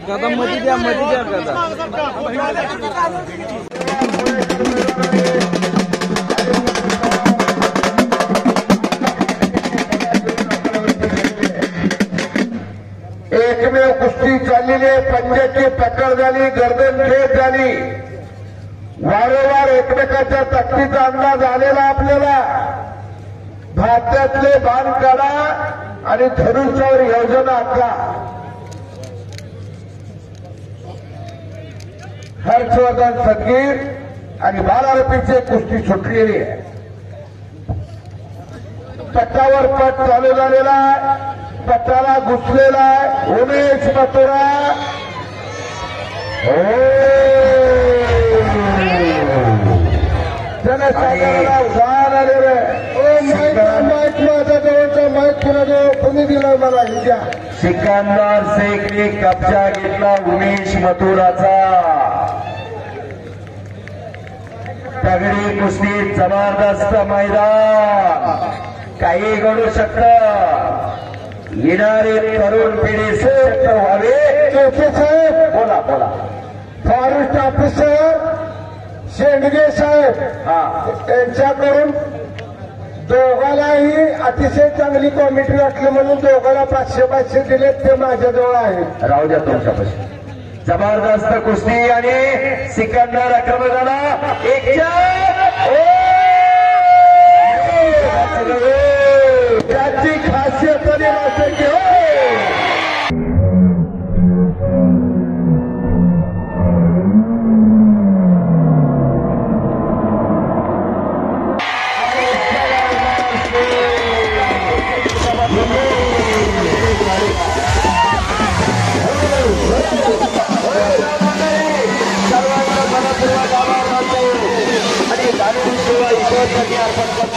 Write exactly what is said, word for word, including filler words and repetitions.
गदा मध्ये द्या मध्ये द्या गदा एकमेव कुस्ती चाललेली आहे. पंजाची पकड झाली, गर्दन खेळ झाली. वारंवार एकमेकाच्या ताकदीचा अंदाज आलेला आपल्याला. भात्यातले बाण काढा आणि धनुष्यावर योजना आखला. हर्षवर्धन सदगीर आणि बालारपीचे कुस्ती सुटलेली आहे. पट्टावर पट चालू झालेला आहे. पट्टाला घुसलेला आहे उमेश मथुरा. जनसागराला उधाण आलेलं आहे. माईक माझ्या जवळचा माईक कुणाजवळ कोणी दिला मला घ्या. सिकंदर शेखने कब्जा घेतला उमेश मथुराचा. तगडी कुस्ती, जबरदस्त मैदान, काही घडू शकतं. येणारे तरुण पिढी सशक्त व्हावे. चौथे साहेब बोला बोला. फॉरेस्ट ऑफिसर शेंडगे साहेब यांच्याकडून दोघांनाही अतिशय चांगली कॉमेंट्री वाटली म्हणून दोघांना पाचशे पाचशे दिले. ते माझ्याजवळ आहेत. राहू द्या तुमच्यापाशी. जबरदस्त कुस्ती आणि सिकंदर आक्रमक झाला. एक त्याची खासियत आणि वाटते हो. सर्वांचा मनपूर्वक आभार मानतो आणि दानव सेवा ईश्वरसाठी अर्पण करतो.